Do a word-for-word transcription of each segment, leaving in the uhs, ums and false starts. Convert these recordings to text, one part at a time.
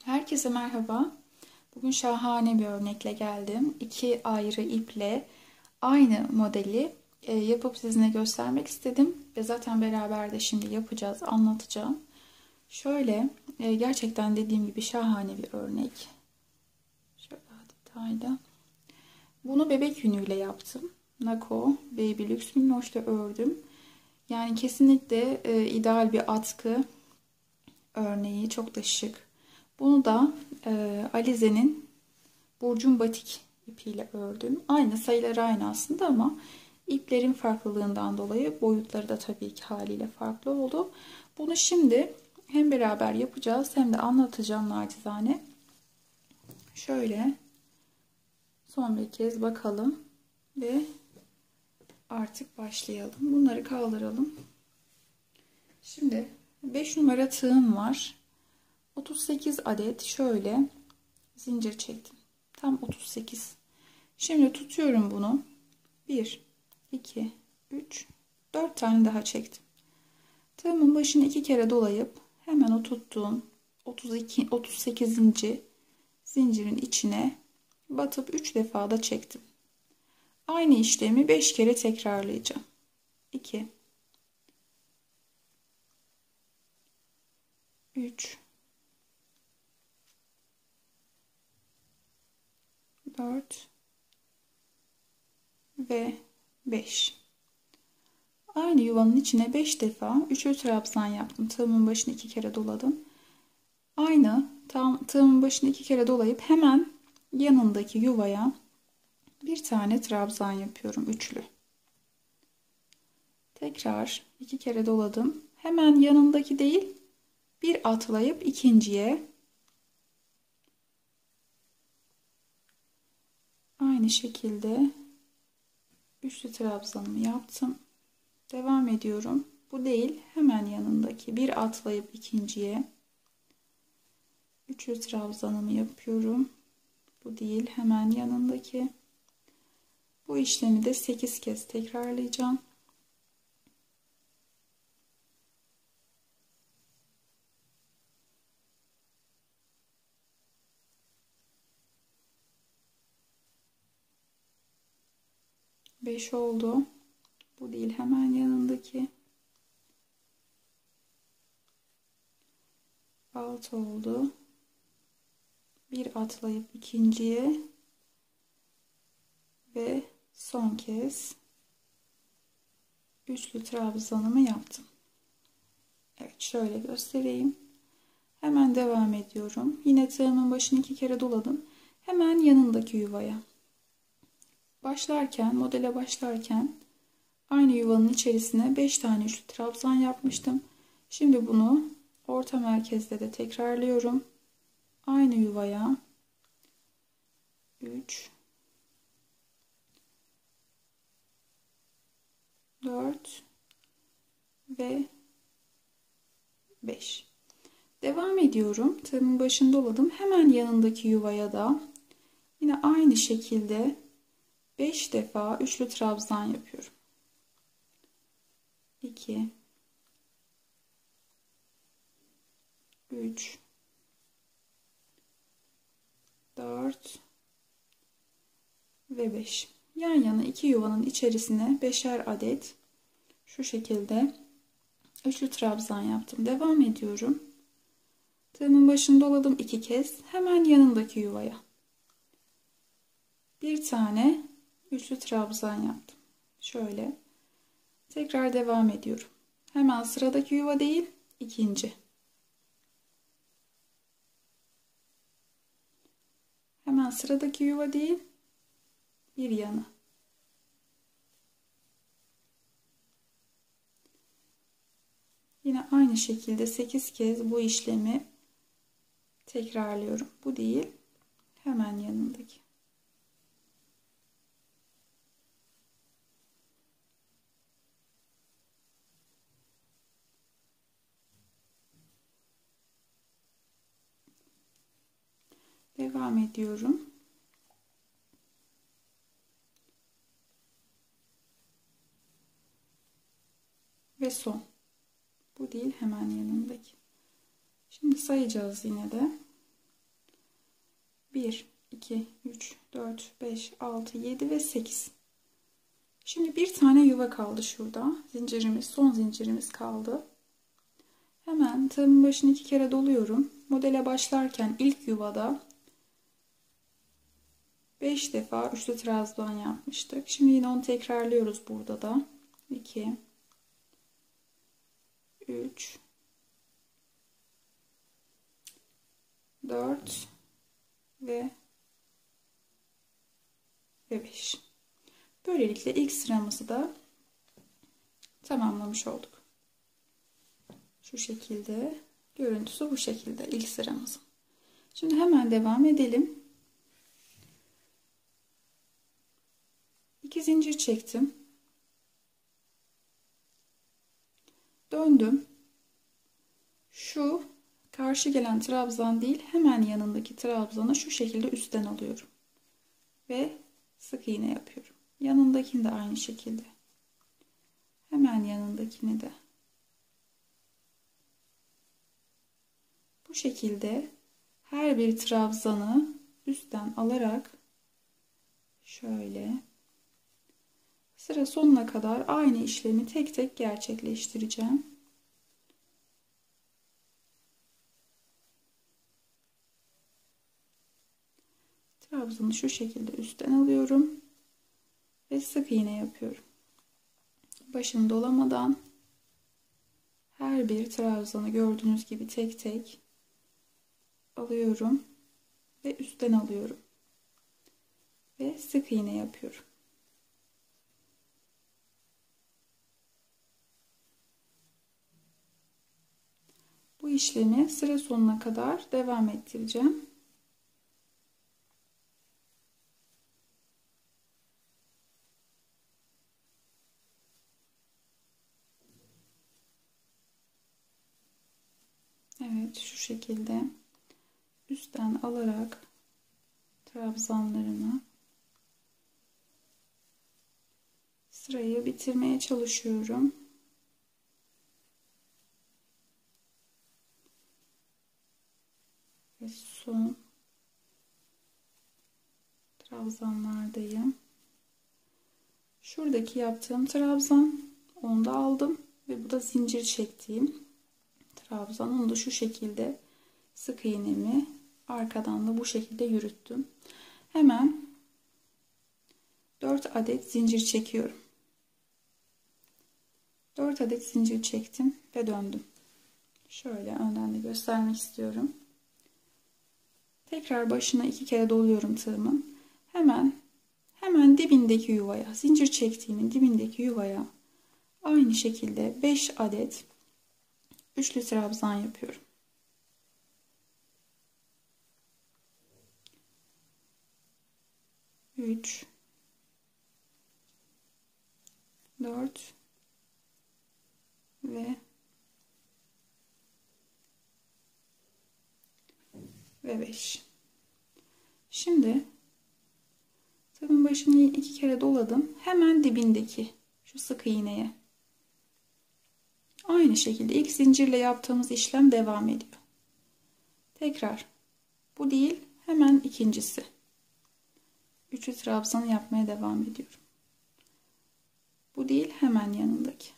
Herkese merhaba. Bugün şahane bir örnekle geldim. İki ayrı iple aynı modeli e, yapıp sizinle göstermek istedim. Ve zaten beraber de şimdi yapacağız, anlatacağım. Şöyle e, gerçekten dediğim gibi şahane bir örnek. Şöyle detaylı. Bunu bebek yünüyle yaptım. Nako Baby Lux Minnoş'ta ördüm. Yani kesinlikle e, ideal bir atkı örneği. Çok da şık. Bunu da e, Alize'nin Burcun Batik ipiyle ördüm. Aynı sayıları aynı aslında ama iplerin farklılığından dolayı boyutları da tabii ki haliyle farklı oldu. Bunu şimdi hem beraber yapacağız hem de anlatacağım nacizane. Şöyle son bir kez bakalım ve artık başlayalım. Bunları kaldıralım. Şimdi beş numara tığım var. otuz sekiz adet şöyle zincir çektim. Tam otuz sekiz. Şimdi tutuyorum bunu. bir, iki, üç, dört tane daha çektim. Tığımın başını iki kere dolayıp hemen o tuttuğum otuz iki, otuz sekizinci zincirin içine batıp üç defa da çektim. Aynı işlemi beş kere tekrarlayacağım. iki, üç, dört ve beş. Aynı yuvanın içine beş defa üçlü trabzan yaptım. Tığımın başını iki kere doladım. Aynı tam tığımın başını iki kere dolayıp hemen yanındaki yuvaya bir tane trabzan yapıyorum üçlü. Tekrar iki kere doladım. Hemen yanındaki değil, bir atlayıp ikinciye aynı şekilde üçlü trabzanımı yaptım. Devam ediyorum. Bu değil, hemen yanındaki bir atlayıp ikinciye üçlü trabzanımı yapıyorum. Bu değil, hemen yanındaki. Bu işlemi de sekiz kez tekrarlayacağım. beş oldu. Bu değil, hemen yanındaki. altı oldu. Bir atlayıp ikinciye ve son kez üçlü trabzanımı yaptım. Evet, şöyle göstereyim. Hemen devam ediyorum. Yine tığımın başını iki kere doladım. Hemen yanındaki yuvaya. Başlarken, modele başlarken aynı yuvanın içerisine beş tane üçlü trabzan yapmıştım. Şimdi bunu orta merkezde de tekrarlıyorum. Aynı yuvaya üç, dört ve beş. Devam ediyorum. Tığımın başını doladım. Hemen yanındaki yuvaya da yine aynı şekilde beş defa üçlü trabzan yapıyorum. iki, üç, dört ve beş. Yan yana iki yuvanın içerisine beşer adet şu şekilde üçlü trabzan yaptım. Devam ediyorum. Tığımın başını doladım iki kez. Hemen yanındaki yuvaya bir tane üçlü trabzan yaptım. Şöyle tekrar devam ediyorum. Hemen sıradaki yuva değil, ikinci. Hemen sıradaki yuva değil, bir yana. Yine aynı şekilde sekiz kez bu işlemi tekrarlıyorum. Bu değil, hemen yanındaki. Devam ediyorum. Ve son. Bu değil, hemen yanındaki. Şimdi sayacağız yine de. bir, iki, üç, dört, beş, altı, yedi ve sekiz. Şimdi bir tane yuva kaldı şurada. Zincirimiz, son zincirimiz kaldı. Hemen tığımın başını iki kere doluyorum. Modele başlarken ilk yuvada beş defa üçlü trabzan yapmıştık. Şimdi yine onu tekrarlıyoruz burada da. iki, üç, dört ve beş. Böylelikle ilk sıramızı da tamamlamış olduk. Şu şekilde, görüntüsü bu şekilde ilk sıramızın. Şimdi hemen devam edelim. İki zincir çektim. Döndüm. Şu karşı gelen trabzan değil, hemen yanındaki trabzanı şu şekilde üstten alıyorum. Ve sık iğne yapıyorum. Yanındakini de aynı şekilde. Hemen yanındakini de. Bu şekilde her bir trabzanı üstten alarak şöyle sıra sonuna kadar aynı işlemi tek tek gerçekleştireceğim. Trabzanı şu şekilde üstten alıyorum ve sık iğne yapıyorum. Başını dolamadan her bir trabzanı gördüğünüz gibi tek tek alıyorum ve üstten alıyorum ve sık iğne yapıyorum. Bu işlemi sıra sonuna kadar devam ettireceğim. Evet, şu şekilde üstten alarak trabzanlarımı sırayı bitirmeye çalışıyorum. Ve son trabzanlardayım. Şuradaki yaptığım trabzan, onu da aldım ve bu da zincir çektiğim trabzan. Onu da şu şekilde sık iğnemi arkadan da bu şekilde yürüttüm. Hemen dört adet zincir çekiyorum. dört adet zincir çektim ve döndüm. Şöyle önden de göstermek istiyorum. Tekrar başına iki kere doluyorum tığımın. Hemen hemen dibindeki yuvaya, zincir çektiğimin dibindeki yuvaya aynı şekilde beş adet üçlü trabzan yapıyorum. üç, dört ve ve beş. Şimdi tığımın başını iki kere doladım. Hemen dibindeki şu sık iğneye aynı şekilde ilk zincirle yaptığımız işlem devam ediyor. Tekrar bu değil, hemen ikincisi. Üçlü trabzanı yapmaya devam ediyorum. Bu değil, hemen yanındaki.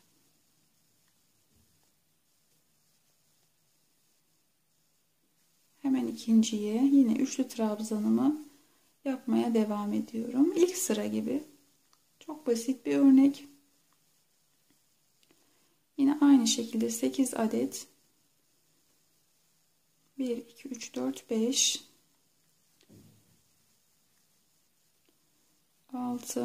Hemen ikinciye yine üçlü trabzanımı yapmaya devam ediyorum. İlk sıra gibi. Çok basit bir örnek. Yine aynı şekilde sekiz adet bir, iki, üç, dört, beş, altı,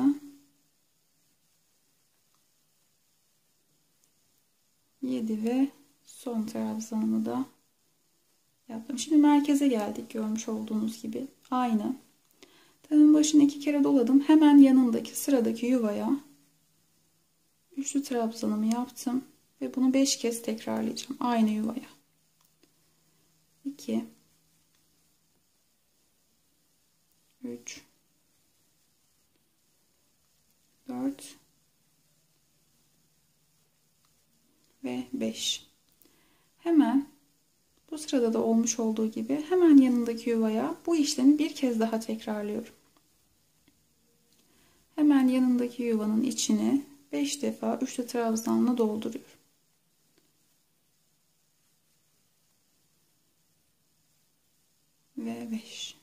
yedi ve son trabzanımı da yaptım. Şimdi merkeze geldik, görmüş olduğunuz gibi. Aynı. Tığımın başını iki kere doladım. Hemen yanındaki sıradaki yuvaya üçlü trabzanımı yaptım. Ve bunu beş kez tekrarlayacağım. Aynı yuvaya. iki, üç, dört ve beş. Hemen bu sırada da olmuş olduğu gibi hemen yanındaki yuvaya bu işlemi bir kez daha tekrarlıyorum. Hemen yanındaki yuvanın içine beş defa üçlü trabzanla dolduruyorum. Ve beş.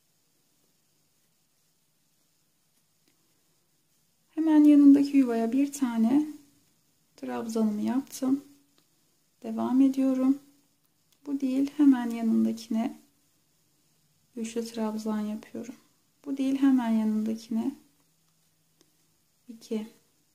Hemen yanındaki yuvaya bir tane trabzanımı yaptım. Devam ediyorum. Bu değil, hemen yanındakine üçlü trabzan yapıyorum. Bu değil, hemen yanındakine iki.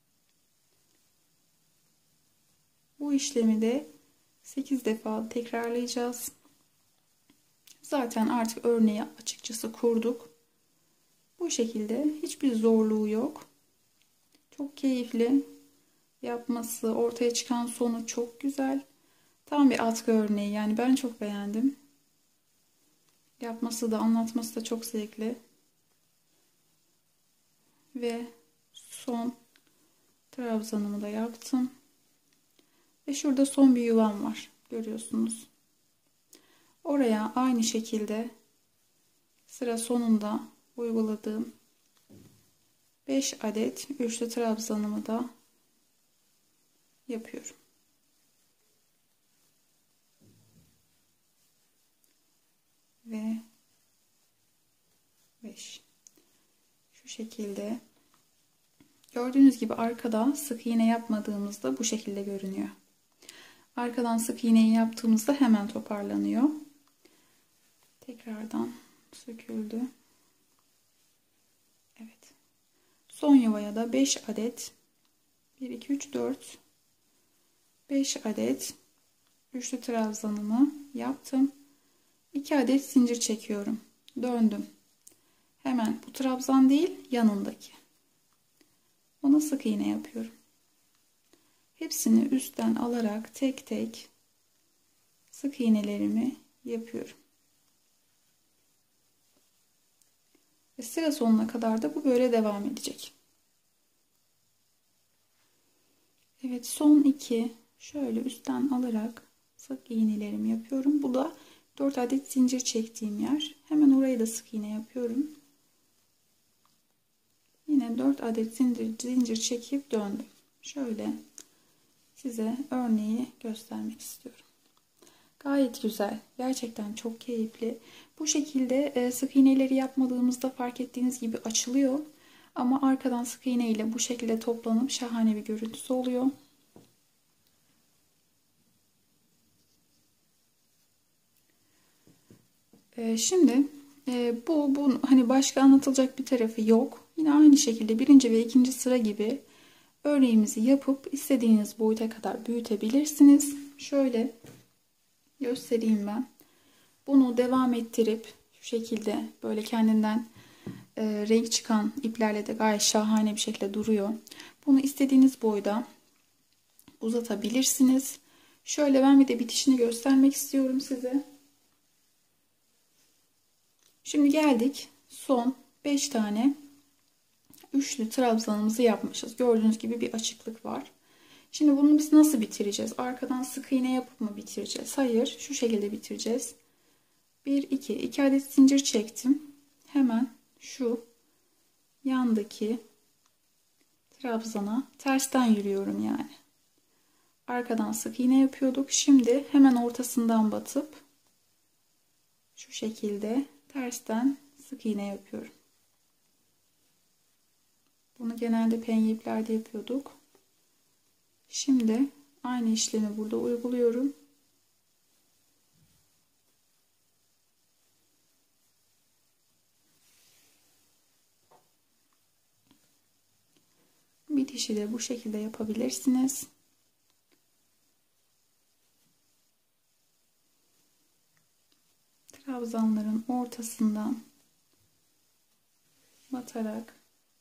Bu işlemi de sekiz defa tekrarlayacağız. Zaten artık örneği açıkçası kurduk. Bu şekilde hiçbir zorluğu yok. Çok keyifli yapması, ortaya çıkan sonuç çok güzel. Tam bir atkı örneği, yani ben çok beğendim. Yapması da anlatması da çok zevkli. Ve son trabzanımı da yaptım. Ve şurada son bir yuvam var. Görüyorsunuz. Oraya aynı şekilde sıra sonunda uyguladığım beş adet üçlü trabzanımı da yapıyorum. Ve beş. Şu şekilde. Gördüğünüz gibi arkada sık iğne yapmadığımızda bu şekilde görünüyor. Arkadan sık iğneyi yaptığımızda hemen toparlanıyor. Tekrardan söküldü. Evet. Son yuvaya da beş adet bir iki üç dört beş adet üçlü trabzanımı yaptım. iki adet zincir çekiyorum. Döndüm. Hemen bu trabzan değil, yanındaki. Ona sık iğne yapıyorum. Hepsini üstten alarak tek tek sık iğnelerimi yapıyorum. Ve sıra sonuna kadar da bu böyle devam edecek. Evet, son iki şöyle üstten alarak sık iğnelerimi yapıyorum. Bu da dört adet zincir çektiğim yer. Hemen oraya da sık iğne yapıyorum. Yine dört adet zincir, zincir çekip döndüm. Şöyle size örneği göstermek istiyorum. Gayet güzel. Gerçekten çok keyifli. Bu şekilde sık iğneleri yapmadığımızda fark ettiğiniz gibi açılıyor. Ama arkadan sık iğne ile bu şekilde toplanıp şahane bir görüntüsü oluyor. Şimdi bu, bu hani başka anlatılacak bir tarafı yok. Yine aynı şekilde birinci ve ikinci sıra gibi örneğimizi yapıp istediğiniz boyuta kadar büyütebilirsiniz. Şöyle göstereyim ben. Bunu devam ettirip şu şekilde böyle kendinden e, renk çıkan iplerle de gayet şahane bir şekilde duruyor. Bunu istediğiniz boyda uzatabilirsiniz. Şöyle ben bir de bitişini göstermek istiyorum size. Şimdi geldik son beş tane üçlü trabzanımızı yapmışız. Gördüğünüz gibi bir açıklık var. Şimdi bunu biz nasıl bitireceğiz? Arkadan sık iğne yapıp mı bitireceğiz? Hayır, şu şekilde bitireceğiz. bir iki iki adet zincir çektim. Hemen şu yandaki trabzana tersten yürüyorum yani. Arkadan sık iğne yapıyorduk. Şimdi hemen ortasından batıp şu şekilde tersten sık iğne yapıyorum. Bunu genelde penye iplerde yapıyorduk. Şimdi aynı işlemi burada uyguluyorum. Bitişi de bu şekilde yapabilirsiniz. Trabzanların ortasından batarak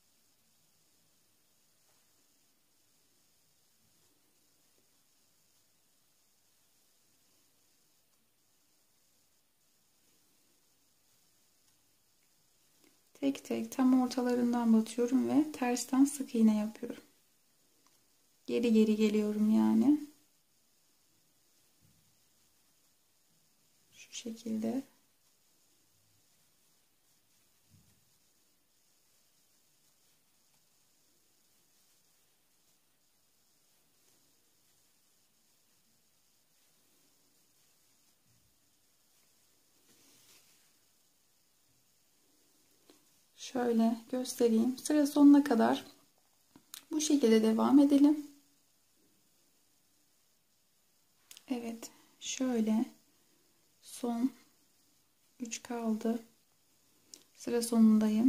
tek tek tam ortalarından batıyorum ve tersten sık iğne yapıyorum. Geri geri geliyorum yani. şekilde. Şöyle göstereyim. Sıra sonuna kadar bu şekilde devam edelim. Evet, şöyle son üç kaldı. Sıra sonundayım.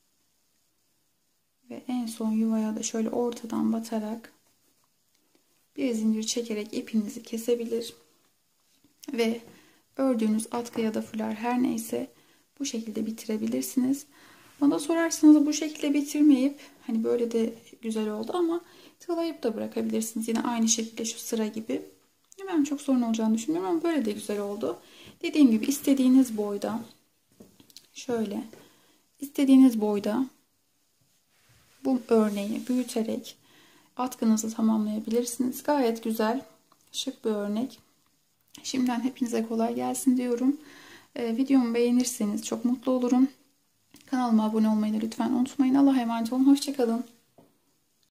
Ve en son yuvaya da şöyle ortadan batarak bir zincir çekerek ipinizi kesebilir ve ördüğünüz atkı ya da fular her neyse bu şekilde bitirebilirsiniz. Bana sorarsanız bu şekilde bitirmeyip hani böyle de güzel oldu ama tılayıp da bırakabilirsiniz. Yine aynı şekilde şu sıra gibi. Ben çok sorun olacağını düşünmüyorum ama böyle de güzel oldu. Dediğim gibi istediğiniz boyda şöyle istediğiniz boyda bu örneği büyüterek atkınızı tamamlayabilirsiniz. Gayet güzel, şık bir örnek. Şimdiden hepinize kolay gelsin diyorum. Ee, videomu beğenirseniz çok mutlu olurum. Kanalıma abone olmayı da lütfen unutmayın. Allah'a emanet olun. Hoşça kalın.